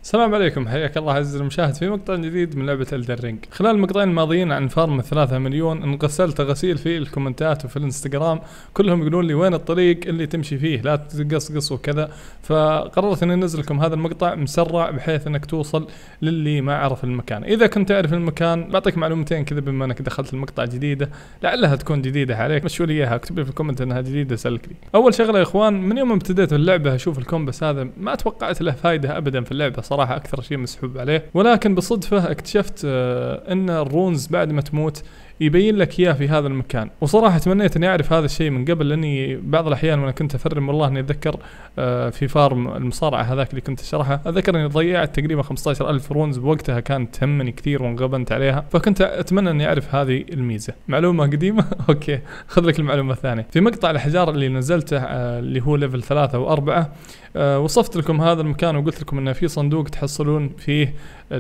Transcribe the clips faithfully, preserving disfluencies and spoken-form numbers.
السلام عليكم، حياك الله عزيزي المشاهد في مقطع جديد من لعبة Elden Ring. خلال المقطعين الماضيين عن فارم ثلاثة مليون انغسلت غسيل في الكومنتات وفي الانستغرام، كلهم يقولون لي وين الطريق اللي تمشي فيه، لا تقصقص وكذا. فقررت اني انزل لكم هذا المقطع مسرع بحيث انك توصل للي ما عرف المكان. اذا كنت تعرف المكان بعطيك معلومتين كذا بما انك دخلت المقطع جديدة، لعلها تكون جديدة عليك. مشوا لي اياها، اكتب لي في الكومنت انها جديدة سلك لي. اول شغلة يا اخوان، من يوم ما ابتديت اللعبة اشوف الكومبس هذا ما توقعت له فايدة ابدا في اللعبة صراحة، اكثر شيء مسحوب عليه. ولكن بالصدفة اكتشفت آه ان الرونز بعد ما تموت يبين لك اياه في هذا المكان، وصراحة تمنيت اني اعرف هذا الشيء من قبل، لاني بعض الاحيان وانا كنت افرم والله اني اتذكر آه في فارم المصارعة هذاك اللي كنت اشرحه، اتذكر اني ضيعت تقريبا خمسة عشر ألف رونز بوقتها، كانت تهمني كثير وانغبنت عليها، فكنت اتمنى اني اعرف هذه الميزة. معلومة قديمة اوكي، خذ لك المعلومة الثانية. في مقطع الاحجار اللي نزلته آه اللي هو ليفل ثلاثة وأربعة، أه وصفت لكم هذا المكان وقلت لكم انه في صندوق تحصلون فيه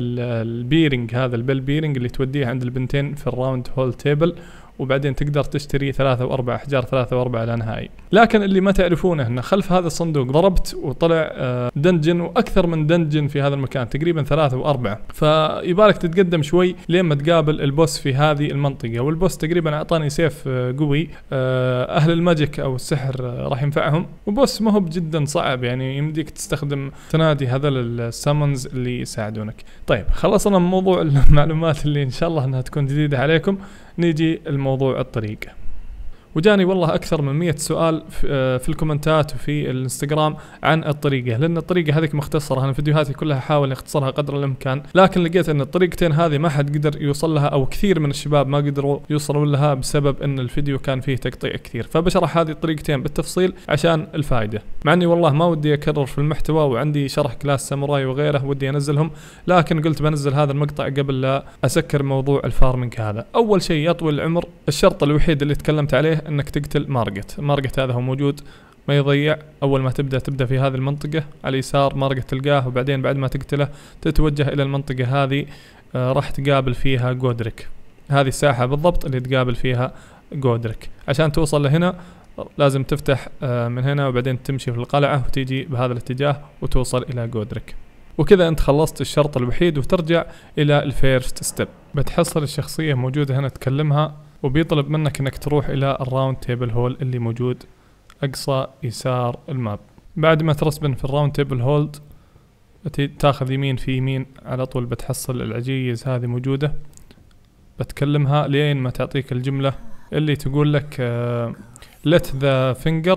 البيرنج، هذا البل بيرنج اللي توديه عند البنتين في الراوند هول تيبل، وبعدين تقدر تشتري ثلاثة وأربعة أحجار، ثلاثة وأربعة لا نهائي. لكن اللي ما تعرفونه أن خلف هذا الصندوق ضربت وطلع آه دنجن، وأكثر من دنجن في هذا المكان، تقريبا ثلاثة وأربعة. فيبالك تتقدم شوي لين ما تقابل البوس في هذه المنطقة، والبوس تقريبا أعطاني سيف آه قوي، آه أهل الماجيك أو السحر آه راح ينفعهم، وبوس ما هو بجدا صعب، يعني يمديك تستخدم تنادي هذول السامونز اللي يساعدونك. طيب خلصنا من موضوع المعلومات اللي إن شاء الله أنها تكون جديدة عليكم، نيجي الموضوع الطريق. وجاني والله أكثر من مية سؤال في الكومنتات وفي الانستغرام عن الطريقة، لأن الطريقة هذيك مختصرة، أنا فيديوهاتي كلها أحاول أختصرها قدر الإمكان، لكن لقيت أن الطريقتين هذه ما حد قدر يوصل لها، أو كثير من الشباب ما قدروا يوصلوا لها بسبب أن الفيديو كان فيه تقطيع كثير. فبشرح هذه الطريقتين بالتفصيل عشان الفائدة، مع أني والله ما ودي أكرر في المحتوى، وعندي شرح كلاس ساموراي وغيره ودي أنزلهم، لكن قلت بنزل هذا المقطع قبل لا أسكر موضوع الفارمينج هذا. أول شيء يطول العمر، الشرط الوحيد اللي تكلمت عليه انك تقتل مارجت. مارجت هذا هو موجود ما يضيع، اول ما تبدا تبدا في هذه المنطقه على اليسار مارجت تلقاه، وبعدين بعد ما تقتله تتوجه الى المنطقه هذه آه راح تقابل فيها جودريك. هذه الساحه بالضبط اللي تقابل فيها جودريك. عشان توصل لهنا لازم تفتح آه من هنا، وبعدين تمشي في القلعه وتيجي بهذا الاتجاه وتوصل الى جودريك، وكذا انت خلصت الشرط الوحيد وترجع الى الفيرست ستيب. بتحصل الشخصيه موجوده هنا تكلمها، وبيطلب منك انك تروح الى الراوند تيبل هول اللي موجود اقصى يسار الماب. بعد ما ترسبن في الراوند تيبل هولد تاخذ يمين، في يمين على طول بتحصل العجيز هذه موجودة، بتكلمها لين ما تعطيك الجملة اللي تقول لك uh, let the finger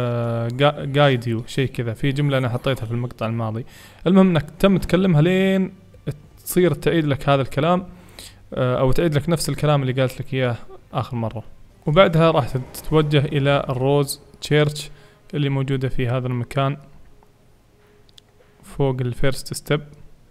uh, guide you، شيء كذا. في جملة انا حطيتها في المقطع الماضي، المهم انك تم تكلمها لين تصير تعيد لك هذا الكلام، او تعيد لك نفس الكلام اللي قالت لك اياه اخر مرة. وبعدها راح تتوجه الى الروز تشيرش اللي موجودة في هذا المكان فوق الفيرست ستيب.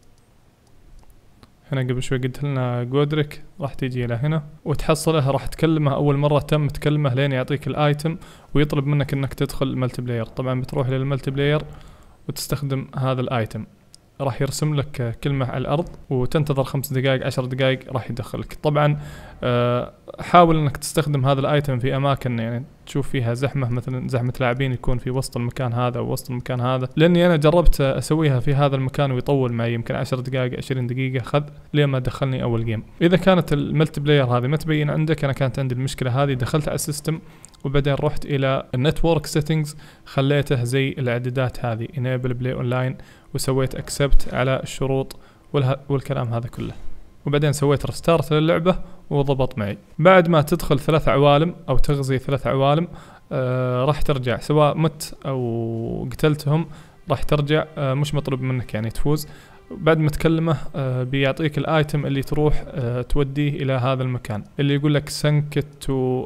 هنا قبل شوي قلت لنا جودريك، راح تيجي الى هنا وتحصله، راح تكلمه اول مرة تم تكلمه لين يعطيك الايتم، ويطلب منك انك تدخل الملتي بلاير. طبعا بتروح للملتي بلاير وتستخدم هذا الايتم، راح يرسم لك كلمة على الأرض وتنتظر خمس دقائق عشر دقائق راح يدخلك. طبعا أه حاول انك تستخدم هذا الايتم في اماكن يعني تشوف فيها زحمة، مثلا زحمة لاعبين يكون في وسط المكان هذا او وسط المكان هذا، لاني انا جربت اسويها في هذا المكان ويطول معي يمكن عشر دقائق عشرين دقيقة خذ لين ما دخلني اول جيم. اذا كانت الملتي بلاير هذه ما تبين عندك، انا كانت عندي المشكلة هذه، دخلت على السيستم وبعدين رحت الى النتورك سيتنجز، خليته زي الاعدادات هذه enable play online، وسويت accept على الشروط والكلام هذا كله، وبعدين سويت رستارت للعبة وضبط معي. بعد ما تدخل ثلاث عوالم او تغزي ثلاث عوالم آه راح ترجع، سواء مت او قتلتهم راح ترجع، آه مش مطلوب منك يعني تفوز. بعد ما تكلمه آه بيعطيك الايتم اللي تروح آه توديه الى هذا المكان اللي يقول لك سنكت تو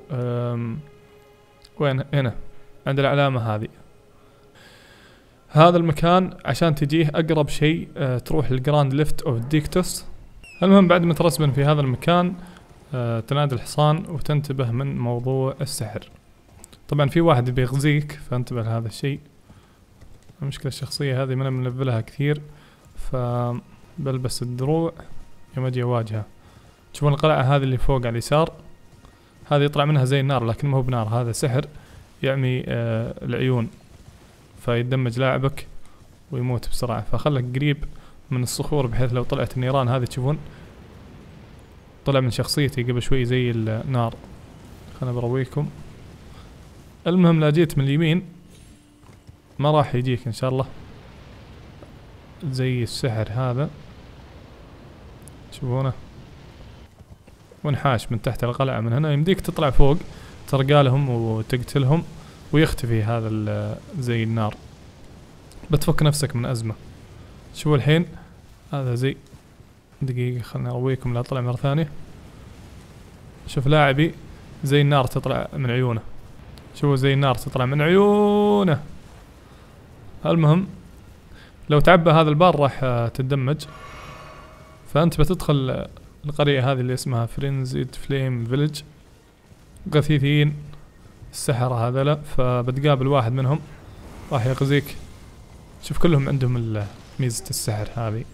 وين، هنا عند العلامة هذه. هذا المكان عشان تجيه اقرب شيء آه تروح للجراند ليفت اوف ديكتوس. المهم بعد ما ترسبن في هذا المكان آه تنادي الحصان وتنتبه من موضوع السحر. طبعا في واحد بيغزيك فانتبه لهذا الشيء. المشكلة الشخصية هذه من منلفلها كثير، فبلبس الدروع يوم اجي اواجهه. تشوفون القلعة هذه اللي فوق على اليسار، هذه يطلع منها زي النار لكن ما هو بنار، هذا سحر يعمي آه العيون، فيدمج لاعبك ويموت بسرعة، فخلك قريب من الصخور بحيث لو طلعت النيران هذه تشوفون طلع من شخصيتي قبل شوي زي النار. خلنا برويكم. المهم لا جيت من اليمين ما راح يجيك ان شاء الله زي السحر هذا، تشوفونه ونحاش من تحت القلعة. من هنا يمديك تطلع فوق ترقالهم وتقتلهم ويختفي هذا زي النار، بتفك نفسك من أزمة. شوفوا الحين هذا زي دقيقة خلنا أرويكم لا طلع مرة ثانية. شوف لاعبي زي النار تطلع من عيونه، شوفوا زي النار تطلع من عيونه. المهم لو تعبى هذا البار راح تتدمج، فأنت بتدخل القرية هذه اللي اسمها فرينزيد فليم فيلج، غثيثين السحرة هذولا، فبتقابل واحد منهم راح يغزيك. شوف كلهم عندهم ميزة السحر هذه،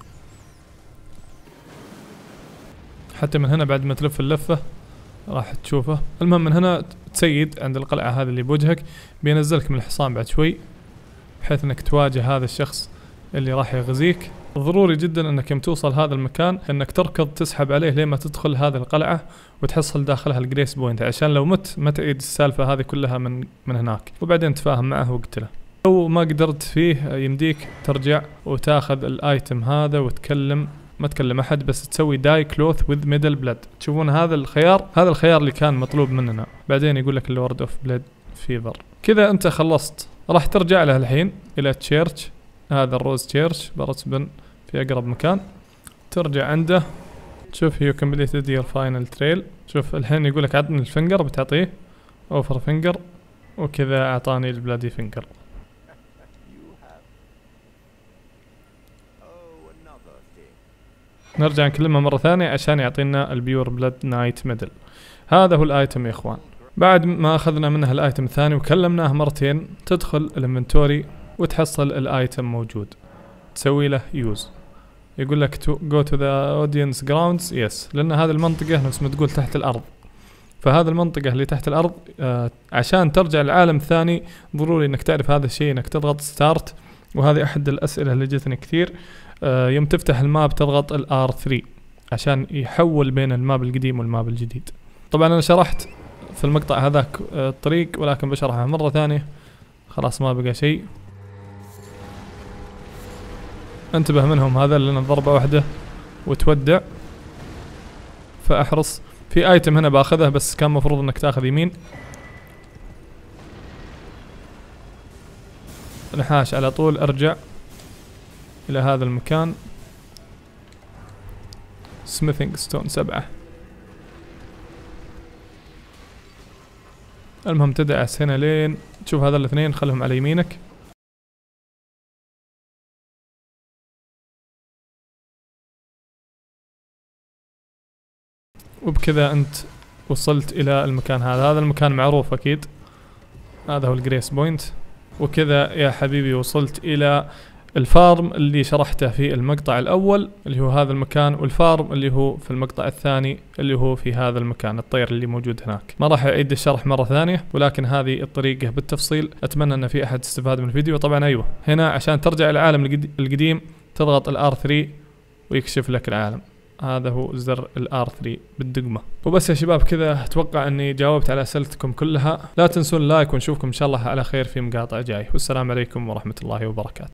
حتى من هنا بعد ما تلف اللفة راح تشوفه. المهم من هنا تسيد عند القلعة هذه اللي بوجهك، بينزلك من الحصان بعد شوي بحيث انك تواجه هذا الشخص اللي راح يغزيك. ضروري جدا انك يوم توصل هذا المكان انك تركض تسحب عليه لين ما تدخل هذه القلعة وتحصل داخلها الجريس بوينت، عشان لو مت ما تعيد السالفة هذه كلها من من هناك، وبعدين تفاهم معه وقتله. لو ما قدرت فيه يمديك ترجع وتاخذ الايتم هذا وتكلم ما تكلم احد، بس تسوي داي كلوث وذ ميدل بلاد. تشوفون هذا الخيار، هذا الخيار اللي كان مطلوب مننا. بعدين يقول لك اللورد اوف بلاد فيفر. كذا انت خلصت، راح ترجع له الحين الى تشيرش، هذا الروز تشيرش برسبن في اقرب مكان. ترجع عنده تشوف هيو كمبليتد يور فاينل تريل. شوف الحين يقول لك عطني الفنجر، بتعطيه اوفر فنجر، وكذا اعطاني البلادي فنجر. نرجع نكلمه مرة ثانية عشان يعطينا البيور بلاد نايت ميدل. هذا هو الايتم يا اخوان. بعد ما اخذنا منه الايتم الثاني وكلمناه مرتين، تدخل الانفنتوري وتحصل الايتم موجود، تسوي له يوز. يقول لك to go to the audience grounds yes، لان هذه المنطقة نفس ما تقول تحت الارض. فهذه المنطقة اللي تحت الارض آه عشان ترجع للعالم الثاني ضروري انك تعرف هذا الشيء، انك تضغط ستارت. وهذه احد الاسئلة اللي جتني كثير. آه يوم تفتح الماب تضغط الار ثري عشان يحول بين الماب القديم والماب الجديد. طبعا انا شرحت في المقطع هذاك آه الطريق، ولكن بشرحها مرة ثانية، خلاص ما بقى شيء. انتبه منهم هذا لنا ضربة واحدة وتودع، فاحرص. في ايتم هنا باخذه بس كان مفروض انك تاخذ يمين. نحاش على طول، ارجع الى هذا المكان. سميثينج ستون سبعة. المهم تدعس هنا لين تشوف هذا الاثنين، خلهم على يمينك. وبكذا انت وصلت الى المكان هذا. هذا المكان معروف اكيد، هذا هو الجريس بوينت. وكذا يا حبيبي وصلت الى الفارم اللي شرحته في المقطع الاول اللي هو هذا المكان، والفارم اللي هو في المقطع الثاني اللي هو في هذا المكان الطير اللي موجود هناك. ما راح اعيد الشرح مرة ثانية، ولكن هذه الطريقة بالتفصيل. اتمنى ان في احد استفاد من الفيديو. طبعا ايوه هنا عشان ترجع العالم القديم تضغط الار ثري ويكشف لك العالم. هذا هو زر الار ثري بالدقمة. وبس يا شباب كذا اتوقع اني جاوبت على اسئلتكم كلها. لا تنسون اللايك، ونشوفكم ان شاء الله على خير في مقاطع جاي. والسلام عليكم ورحمة الله وبركاته.